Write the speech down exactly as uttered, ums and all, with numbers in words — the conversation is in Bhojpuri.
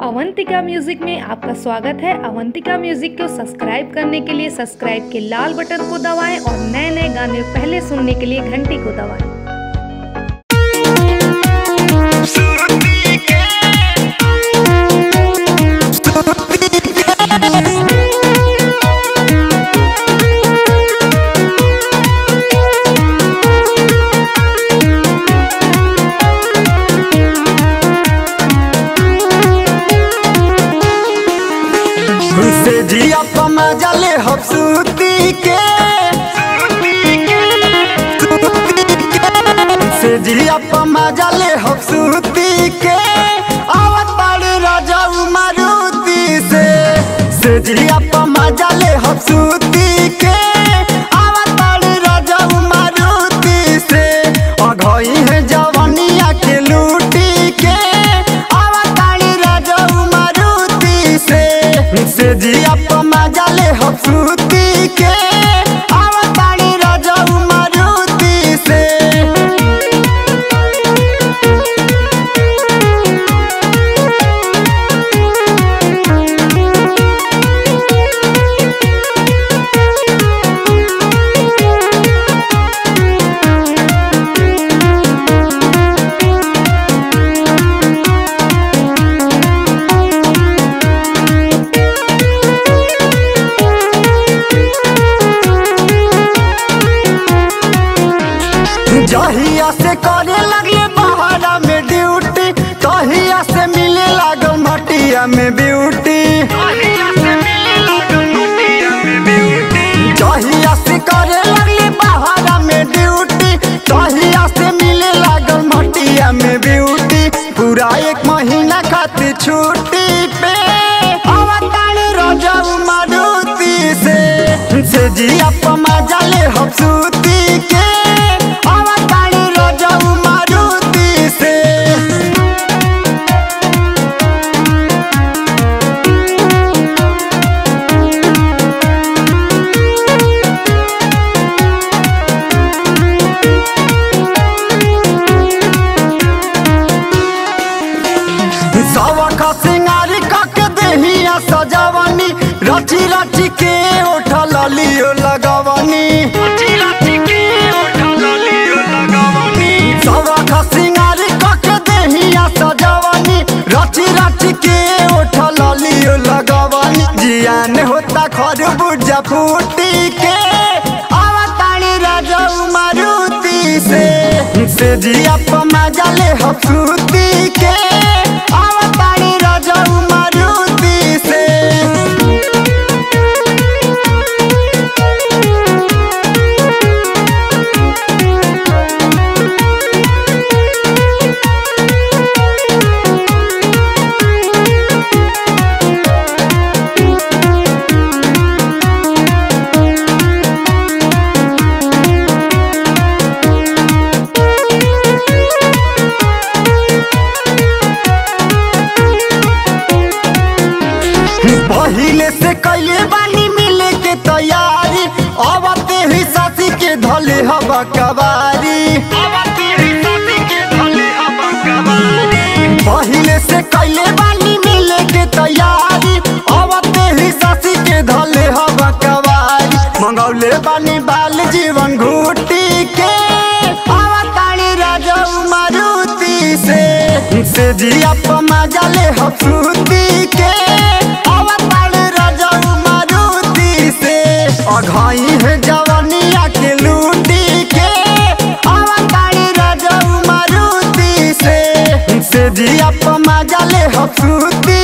अवंतिका म्यूजिक में आपका स्वागत है। अवंतिका म्यूजिक को सब्सक्राइब करने के लिए सब्सक्राइब के लाल बटन को दबाएं और नए नए गाने पहले सुनने के लिए घंटी को दबाएं। से जिया मजा ले हबसूती के से जिया मजा ले हबसूती के आवत बाड़ी राजा मारुति से से जिया मजा ले हबसूती के आवत बाड़ी राजा मारुति से अघई है जवानिया के लूटी के आवत बाड़ी राजा मारुति से से जिया मजा ले हबसूती के आवत बाड़ी राजा मारुति से। जहिया से करे लगले बहारा में ड्यूटी तहिया से मिले लागल मटिया में ब्यूटी जहिया से करे लगले बहारा में ड्यूटी तहिया से मिले लागल मटिया में ब्यूटी पूरा एक महीना खातिर छुट्टी पे आवताड़ी राजा मारुति से से जिया मजा ले हबसूती के सजावानी रची रची के उठा लियो लगावानी सवा सिंगारी कके देहिया सजावानी रची रची के उठा लियो लगावानी जियान होता खरबूजा फूटी के आवताड़ी राजा मारुति से से जिया मजा ले हबसूती के आवताड़ी राजा मारुति से। पहिले से कैले बानी मिले के तैयारी आवते ही साथी के धले हवा कवारी पहिले से कैले बानी मिले के तैयारी आवते ही साथी के धले हवा कवारी मंगौले बानी बाल जीवन घूटी के आवताड़ी राजा मारुति से से जिया मजा ले हबसूती के अघई है जवानिया के लूटी के आवताड़ी राजा मारुति से से जिया मजा ले हबसूती